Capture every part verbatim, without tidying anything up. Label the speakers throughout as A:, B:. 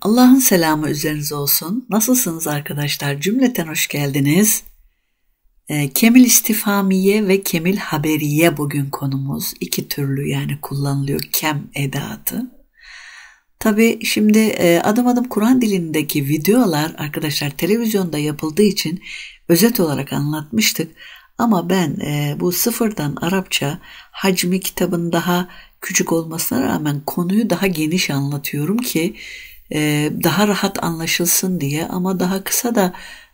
A: Allah'ın selamı üzerinize olsun. Nasılsınız arkadaşlar? Cümleten hoş geldiniz. E, Kemil istifhamiye ve kemil haberiye bugün konumuz. İki türlü yani kullanılıyor kem edatı. Tabii şimdi e, adım adım Kur'an dilindeki videolar arkadaşlar televizyonda yapıldığı için özet olarak anlatmıştık. Ama ben e, bu sıfırdan Arapça hacmi kitabın daha küçük olmasına rağmen konuyu daha geniş anlatıyorum ki e, daha rahat anlaşılsın diye, ama daha kısa da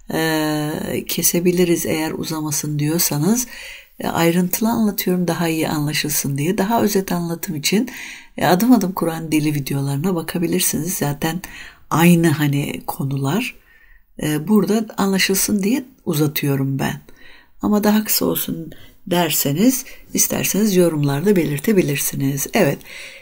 A: e, kesebiliriz eğer uzamasın diyorsanız. E, ayrıntılı anlatıyorum daha iyi anlaşılsın diye. Daha özet anlatım için e, adım adım Kur'an dili videolarına bakabilirsiniz. Zaten aynı hani konular. E, burada anlaşılsın diye uzatıyorum ben. Ama daha kısa olsun derseniz isterseniz yorumlarda belirtebilirsiniz. Evet.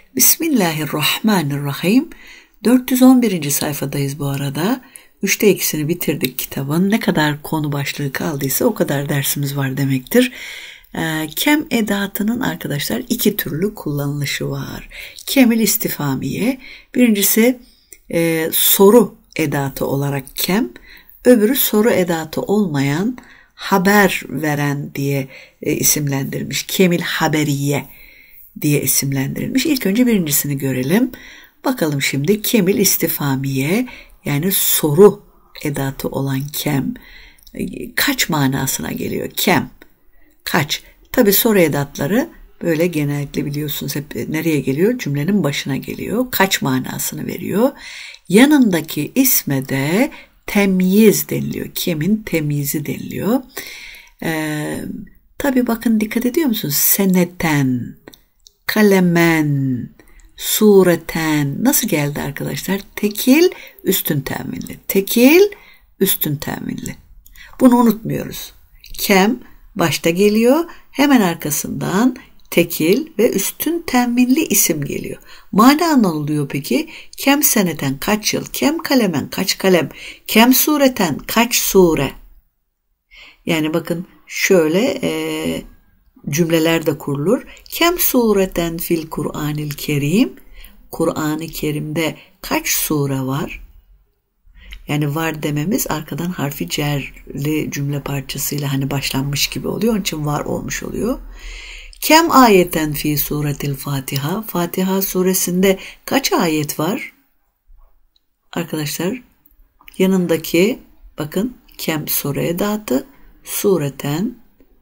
A: Bismillahirrahmanirrahim. dört yüz on birinci sayfadayız bu arada. Üçte ikisini bitirdik kitabın. Ne kadar konu başlığı kaldıysa o kadar dersimiz var demektir. E, kem edatının arkadaşlar iki türlü kullanılışı var. Kemil istifhamiye. Birincisi e, soru edatı olarak kem. Öbürü soru edatı olmayan haber veren diye e, isimlendirilmiş. Kemil haberiye diye isimlendirilmiş. İlk önce birincisini görelim. Bakalım şimdi kemil istifhamiye yani soru edatı olan kem e, kaç manasına geliyor? Kem kaç? Tabi soru edatları böyle genellikle biliyorsunuz hep nereye geliyor? Cümlenin başına geliyor. Kaç manasını veriyor? Yanındaki isme de temyiz deniliyor. Kemin temyizi deniliyor. Ee, Tabi bakın dikkat ediyor musunuz? Seneten, kalemen, sureten nasıl geldi arkadaşlar? Tekil, üstün teminli. Tekil, üstün teminli. Bunu unutmuyoruz. Kem başta geliyor. Hemen arkasından tekil ve üstün teminli isim geliyor. Mana ne oluyor peki? Kem seneten kaç yıl? Kem kalemen kaç kalem? Kem sureten kaç sure? Yani bakın şöyle e, cümleler de kurulur. Kem sureten fil Kur'anil Kerim? Kur'an-ı Kerim'de kaç sure var? Yani var dememiz arkadan harfi cerli cümle parçasıyla hani başlanmış gibi oluyor. Onun için var olmuş oluyor. Kem ayeten fi suretil Fatiha? Fatiha suresinde kaç ayet var? Arkadaşlar yanındaki bakın kem soru edatı, sureten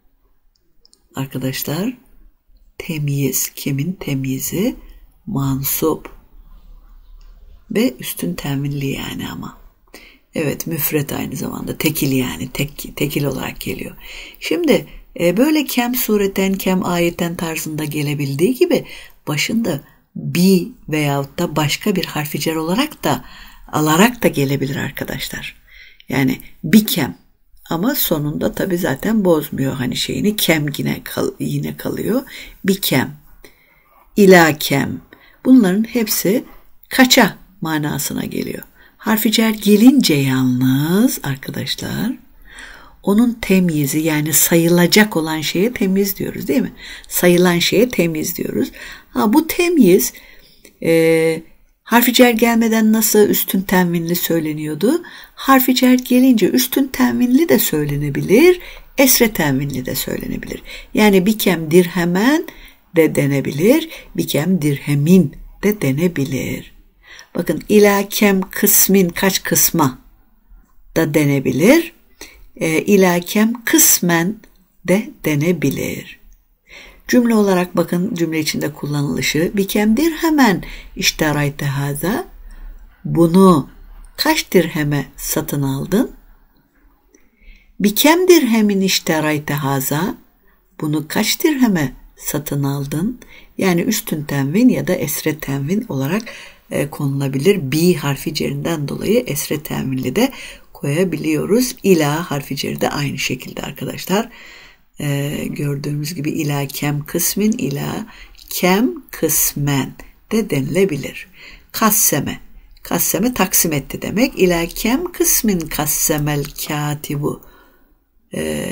A: arkadaşlar temyiz, kemin temyizi mansup ve üstün teminli yani ama. Evet müfret aynı zamanda tekil yani tek, tekil olarak geliyor. Şimdi e, böyle kem sureten kem ayetten tarzında gelebildiği gibi başında bi veyahut da başka bir harfi cer olarak da alarak da gelebilir arkadaşlar. Yani bi kem ama sonunda tabi zaten bozmuyor hani şeyini kem yine, kal, yine kalıyor. Bi kem, ila kem bunların hepsi kaça manasına geliyor. Harfi cer gelince yalnız arkadaşlar onun temyizi yani sayılacak olan şeye temyiz diyoruz değil mi? Sayılan şeye temyiz diyoruz. Ha, bu temyiz e, harfi cer gelmeden nasıl üstün tenvinli söyleniyordu? Harfi cer gelince üstün tenvinli de söylenebilir, esre tenvinli de söylenebilir. Yani bikem dirhemen de denebilir, bikem dirhemin de denebilir. Bakın ila kem kısmin kaç kısma da denebilir. E, ila kem kısmen de denebilir. Cümle olarak bakın cümle içinde kullanılışı. Bikem dirhemen işterayte haza. Bunu kaç dirheme satın aldın? Bikem dirhemin işterayte haza. Bunu kaç dirheme satın aldın? Yani üstün tenvin ya da esre tenvin olarak e, konulabilir. Bi harfi cerinden dolayı esre tenvinli de koyabiliyoruz. İla harfi ceri de aynı şekilde arkadaşlar. Ee, gördüğümüz gibi ila kem kısmin ila kem kısmen de denilebilir. Kasseme. Kasseme taksim etti demek. İla kem kısmin kassemel katibu. Ee,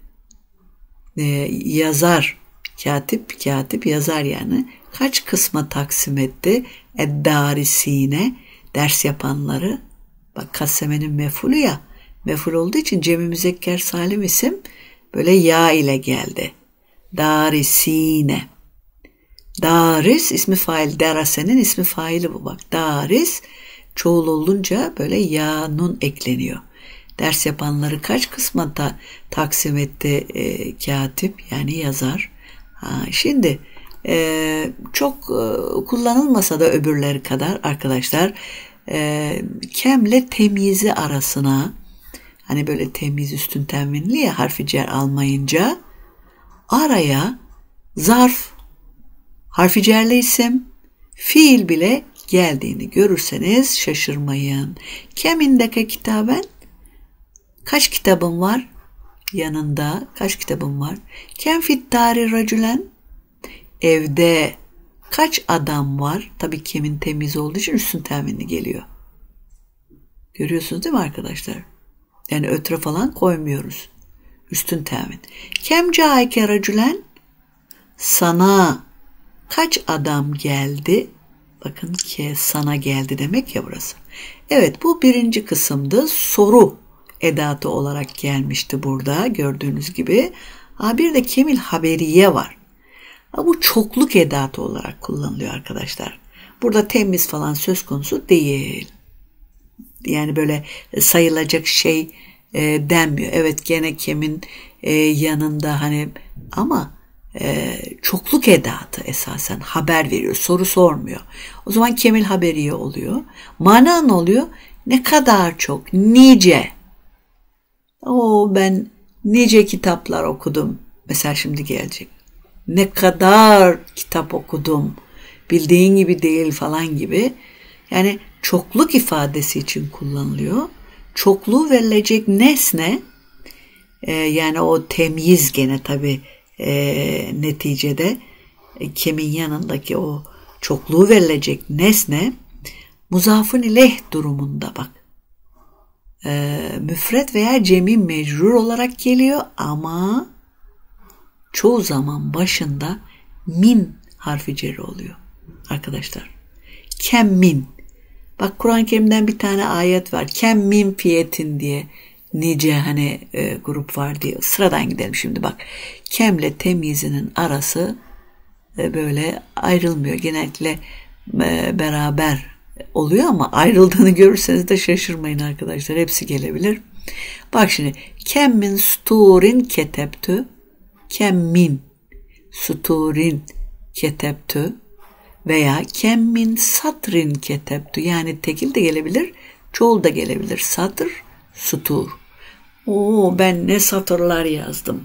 A: e, yazar. Katip, katip yazar yani. Kaç kısma taksim etti? Eddarisine. ders yapanları, bak kassemenin mef'ulü ya, mef'ul olduğu için cem-i müzekker salim isim böyle ya ile geldi. Darisine. Daris ismi fail, derasenin ismi faili bu bak. Daris çoğul olunca böyle ya nun ekleniyor. Ders yapanları kaç kısma da taksim etti e, katip, yani yazar. Ha, şimdi e, çok e, kullanılmasa da öbürleri kadar arkadaşlar e, kemle temyizi arasına, hani böyle temyiz üstün tenvinli ya, harfi cer almayınca araya zarf, harfi cerli isim, fiil bile geldiğini görürseniz şaşırmayın. Kemindeki kitaben, kaç kitabın var? Yanında kaç kitabın var? Kem fittari racülen, evde kaç adam var? Tabii kemin temiz olduğu için üstün teminli geliyor. Görüyorsunuz değil mi arkadaşlar? Yani ötre falan koymuyoruz. Üstün temin. Kem caike racülen, sana kaç adam geldi? Bakın ki sana geldi demek ya burası. Evet, bu birinci kısımdı. Soru edatı olarak gelmişti burada gördüğünüz gibi. Ha, bir de kemil haberiye var. Ha, bu çokluk edatı olarak kullanılıyor arkadaşlar. Burada temiz falan söz konusu değil. Yani böyle sayılacak şey e, denmiyor. Evet, gene kemin e, yanında hani, ama e, çokluk edatı esasen haber veriyor. Soru sormuyor. O zaman kemil haberiye oluyor. Mana ne oluyor? Ne kadar çok, nice. O ben nice kitaplar okudum. Mesela şimdi gelecek. Ne kadar kitap okudum. Bildiğin gibi değil falan gibi. Yani çokluk ifadesi için kullanılıyor. Çokluğu verilecek nesne, e, yani o temyiz gene tabii e, neticede e, kemin yanındaki o çokluğu verilecek nesne muzafın ileyh durumunda bak. E, müfret veya cemi mecrur olarak geliyor ama çoğu zaman başında min harfi ceri oluyor arkadaşlar. Kem min. Bak Kur'an-ı Kerim'den bir tane ayet var. Kem min fiyetin diye nice hani e, grup var diye. Sıradan gidelim şimdi bak. Kemle temyizinin arası e, böyle ayrılmıyor. Genellikle e, beraber oluyor ama ayrıldığını görürseniz de şaşırmayın arkadaşlar. Hepsi gelebilir. Bak şimdi. Kem min suturin ketebtü. Kem min suturin ketebtü. Veya kem min satrin ketebtü. Yani tekil de gelebilir, çoğul da gelebilir. Satır, sutur. Oo, ben ne satırlar yazdım.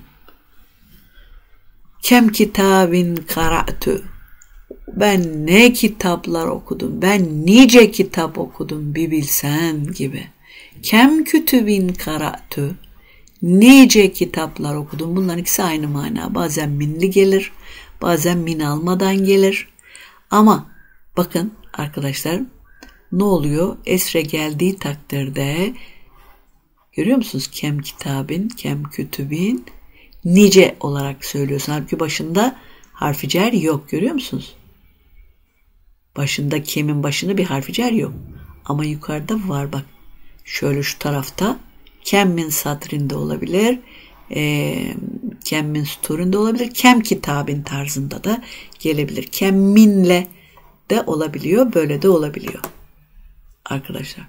A: Kem kitabin kara'tü. Ben ne kitaplar okudum. Ben nice kitap okudum bir bilsen gibi. Kem kütübin kara'tü. Nice kitaplar okudum. Bunların ikisi aynı mana. Bazen minli gelir, bazen min almadan gelir. Ama bakın arkadaşlar ne oluyor? Esre geldiği takdirde görüyor musunuz? Kem kitabin, kem kütübin nice olarak söylüyorsun. Halbuki başında harfi cer yok, görüyor musunuz? Başında, kemin başında bir harfi cer yok. Ama yukarıda var bak. Şöyle şu tarafta kem min satrinde olabilir. E, kem min suturinde olabilir. Kem kitabin tarzında da gelebilir. Kem minle de olabiliyor. Böyle de olabiliyor. Arkadaşlar.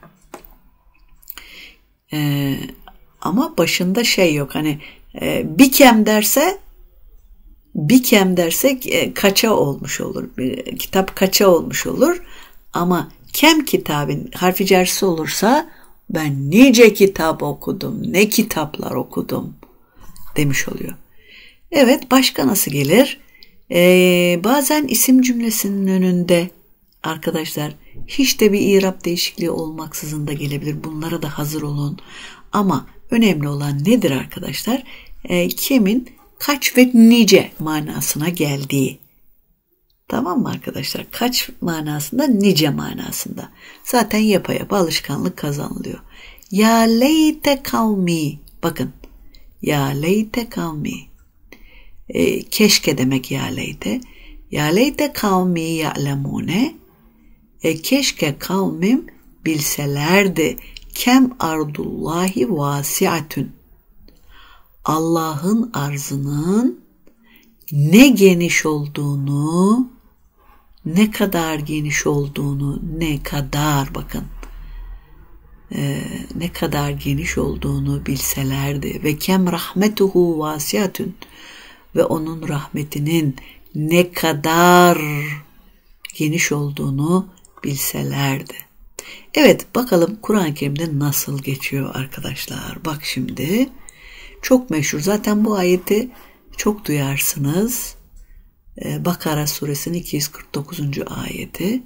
A: E, ama başında şey yok. Hani e, bir kem derse bir kem dersek e, kaça olmuş olur. Bir, kitap kaça olmuş olur. Ama kem kitabin harfi cersi olursa ben nice kitap okudum. Ne kitaplar okudum demiş oluyor. Evet, başka nasıl gelir? Ee, bazen isim cümlesinin önünde arkadaşlar hiç de bir irap değişikliği olmaksızın da gelebilir. Bunlara da hazır olun. Ama önemli olan nedir arkadaşlar? Ee, kemin kaç ve nice manasına geldiği. Tamam mı arkadaşlar? Kaç manasında, nice manasında. Zaten yapa yapa alışkanlık kazanılıyor. Ya leyte kavmi. Bakın. Ya leyte kavmi. E, keşke demek ya leyte. Ya leyte kavmi ya'lemune. E, keşke kavmim bilselerdi. Kem ardullahi vasiatün. Allah'ın arzının ne geniş olduğunu, ne kadar geniş olduğunu, ne kadar bakın, e, ne kadar geniş olduğunu bilselerdi. Ve kem rahmetuhu vasiatün. Ve onun rahmetinin ne kadar geniş olduğunu bilselerdi. Evet, bakalım Kur'an-ı Kerim'de nasıl geçiyor arkadaşlar. Bak şimdi, çok meşhur. Zaten bu ayeti çok duyarsınız. Bakara suresinin iki yüz kırk dokuzuncu ayeti.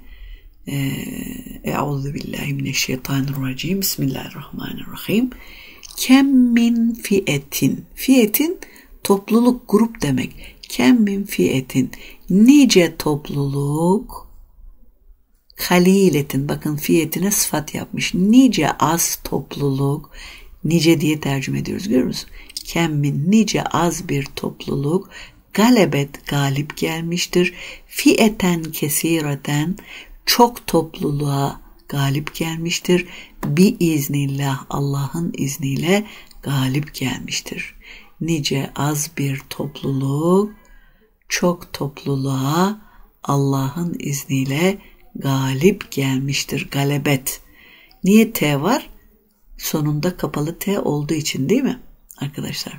A: Euzu billahi mineşşeytanirracim. Bismillahirrahmanirrahim. Kem min fiyetin. Fiyetin topluluk, grup demek. Kem min fiyetin. Nice topluluk. Kaliletin. Bakın fiyetine sıfat yapmış. Nice az topluluk. Nice diye tercüme ediyoruz. Görüyor musun? Kemmin, nice az bir topluluk. Galebet, galip gelmiştir. Fiyeten kesireten, çok topluluğa galip gelmiştir. Bi iznillah, Allah'ın izniyle galip gelmiştir. Nice az bir topluluk, çok topluluğa Allah'ın izniyle galip gelmiştir. Galebet. Niye T var? Sonunda kapalı T olduğu için değil mi arkadaşlar?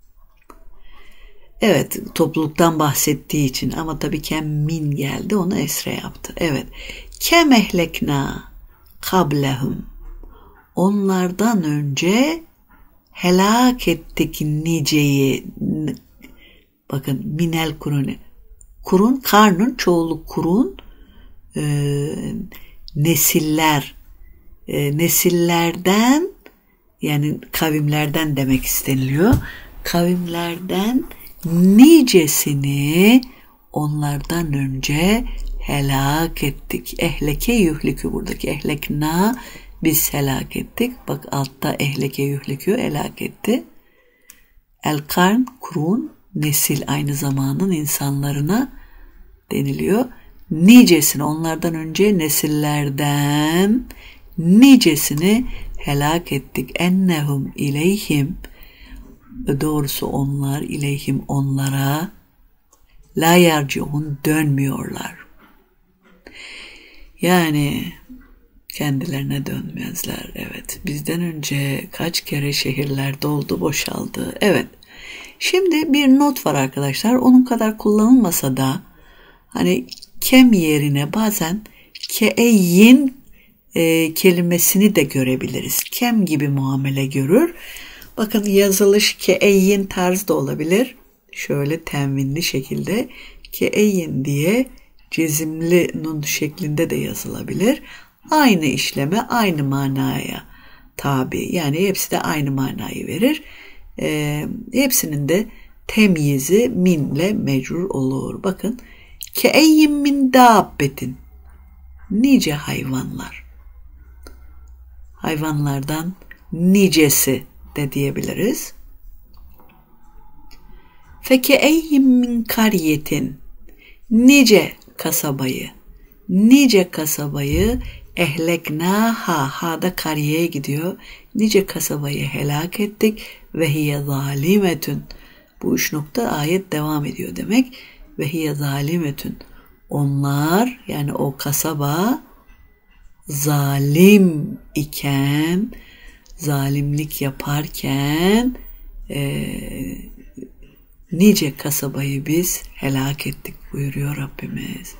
A: Evet, topluluktan bahsettiği için, ama tabii kem min geldi, onu esre yaptı. Evet. Kem ehlekna kablehum. Onlardan önce helak ettik niceyi. Bakın, minel kuruni. Kurun, karnın çoğulu kurun, e, nesiller, e, nesillerden, yani kavimlerden demek isteniliyor. Kavimlerden nicesini onlardan önce helak ettik. Ehleke yuhlikü, buradaki ehlekna, biz helak ettik. Bak altta ehleke yuhlikü, helak etti. El karn, kurun, nesil, aynı zamanın insanlarına deniliyor. Nicesini, onlardan önce nesillerden nicesini helak ettik. Ennehum ileyhim, doğrusu onlar, ileyhim onlara, la yerciun, dönmüyorlar. Yani kendilerine dönmezler. Evet, bizden önce kaç kere şehirler doldu, boşaldı. Evet, şimdi bir not var arkadaşlar, onun kadar kullanılmasa da hani kem yerine bazen keeyyin e, kelimesini de görebiliriz. Kem gibi muamele görür. Bakın, yazılış keeyyin tarzı da olabilir. Şöyle tenvinli şekilde keeyyin diye cezimli nun şeklinde de yazılabilir. Aynı işleme, aynı manaya tabi. Yani hepsi de aynı manayı verir. E, hepsinin de temyizi minle mecrur olur. Bakın, keeyyin min dabbetin. Nice hayvanlar. Hayvanlardan nicesi de diyebiliriz. Fekeeyyin min kariyetin. Nice kasabayı. Nice kasabayı ehleknaha, ha'da kariyeye gidiyor. Nice kasabayı helak ettik. Ve hiye zalimetün. Bu üç nokta ayet devam ediyor demek. Ve hiye zalimetün. Onlar, yani o kasaba zalim iken, zalimlik yaparken e, nice kasabayı biz helak ettik buyuruyor Rabbimiz.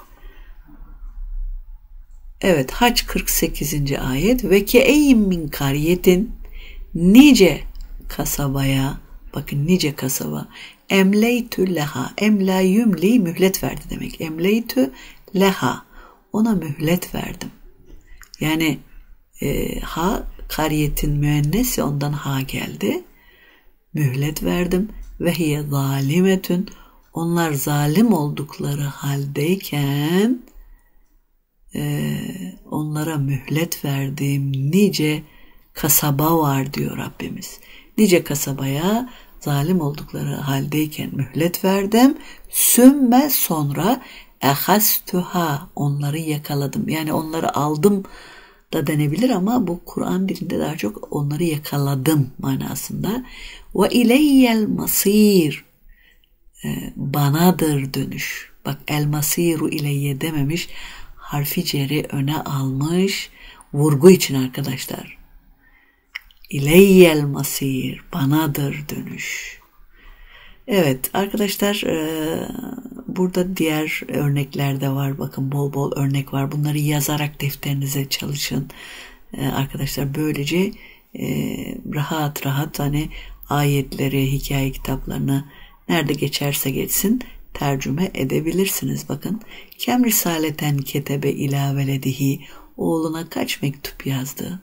A: Evet, Hac kırk sekizinci ayet. Ve keeyyin min kariyetin, nice kasabaya, bakın nice kasaba, emleytü leha, emla yümli, mühlet verdi demek. Emleytü leha, ona mühlet verdim. Yani e, ha kariyetin müennesi, ondan ha geldi. Mühlet verdim. Ve hiye zalimetün, onlar zalim oldukları haldeyken e, onlara mühlet verdiğim nice kasaba var diyor Rabbimiz. Nice kasabaya zalim oldukları haldeyken mühlet verdim. Sümme, sonra ehastuha, onları yakaladım. Yani onları aldım, da denebilir ama bu Kur'an dilinde daha çok onları yakaladım manasında. Ve ileyyel masir, banadır dönüş. Bak el masiru ileyye dememiş, harfi ceri öne almış vurgu için arkadaşlar. İleyyel masir, banadır dönüş. Evet arkadaşlar, burada diğer örnekler de var. Bakın bol bol örnek var. Bunları yazarak defterinize çalışın. Arkadaşlar böylece rahat rahat hani ayetleri, hikaye kitaplarını nerede geçerse geçsin tercüme edebilirsiniz. Bakın kem risaleten ketebe ila veledihi, oğluna kaç mektup yazdı?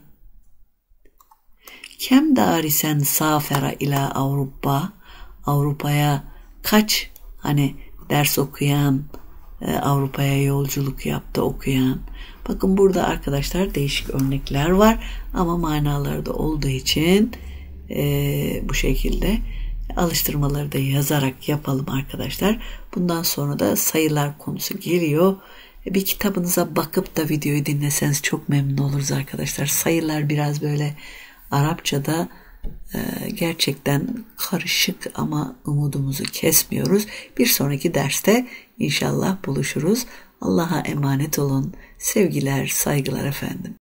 A: Kem darisen safera ila Avrupa, Avrupa'ya kaç hani ders okuyan, Avrupa'ya yolculuk yaptı okuyan. Bakın burada arkadaşlar değişik örnekler var ama manaları da olduğu için e, bu şekilde alıştırmaları da yazarak yapalım arkadaşlar. Bundan sonra da sayılar konusu geliyor. Bir kitabınıza bakıp da videoyu dinleseniz çok memnun oluruz arkadaşlar. Sayılar biraz böyle Arapçada e, gerçekten karışık ama umudumuzu kesmiyoruz. Bir sonraki derste inşallah buluşuruz. Allah'a emanet olun. Sevgiler, saygılar efendim.